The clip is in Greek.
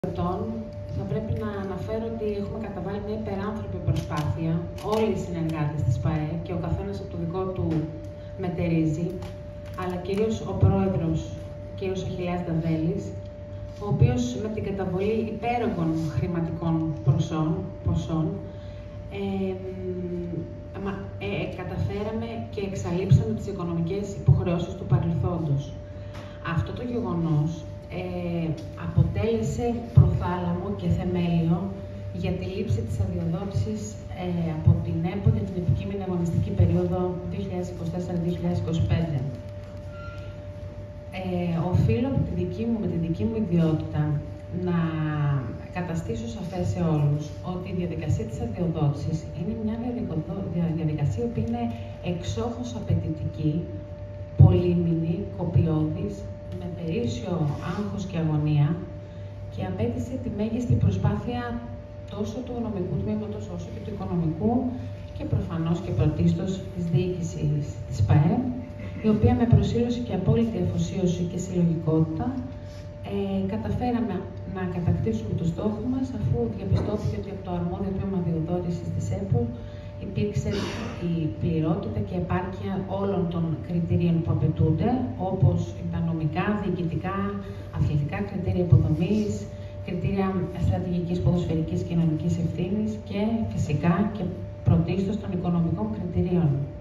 Θα πρέπει να αναφέρω ότι έχουμε καταβάλει μια υπεράνθρωπη προσπάθεια, όλοι οι συνεργάτες της ΠΑΕ και ο καθένας από το δικό του μετερίζει, αλλά κυρίως ο πρόεδρος, κύριος Αχιλλέας Δαδέλης, ο οποίος με την καταβολή υπέρογων χρηματικών ποσών καταφέραμε και εξαλείψαμε τις οικονομικές υποχρεώσεις του παρελθόντος. Αυτό το γεγονός αποτέλεσε προθάλαμο και θεμέλιο για τη λήψη της αδειοδότησης από την ΕΠΟ για την επικείμενη αγωνιστική περίοδο 2024-2025. Οφείλω με τη δική μου ιδιότητα να καταστήσω σαφές σε όλους ότι η διαδικασία της αδειοδότησης είναι μια διαδικασία που είναι εξόχως απαιτητική, πολύμηνη, κοπιώδης, με περίσσιο άγχος και αγωνία και απέτησε τη μέγιστη προσπάθεια τόσο του νομικού τμήματος όσο και του οικονομικού και προφανώς και πρωτίστως της διοίκησης της ΠΑΕ, η οποία με προσήλωση και απόλυτη αφοσίωση και συλλογικότητα καταφέραμε να κατακτήσουμε το στόχο μας, αφού διαπιστώθηκε ότι από το αρμόδιο τμήμα αδειοδότησης της ΕΠΟ υπήρξε η πληρότητα και επάρκεια όλων των κριτηρίων που απαιτούνται, όπως τα νομικά, διοικητικά, αθλητικά κριτήρια υποδομής, κριτήρια στρατηγικής, ποδοσφαιρικής, κοινωνικής ευθύνης και φυσικά και πρωτίστως των οικονομικών κριτηρίων.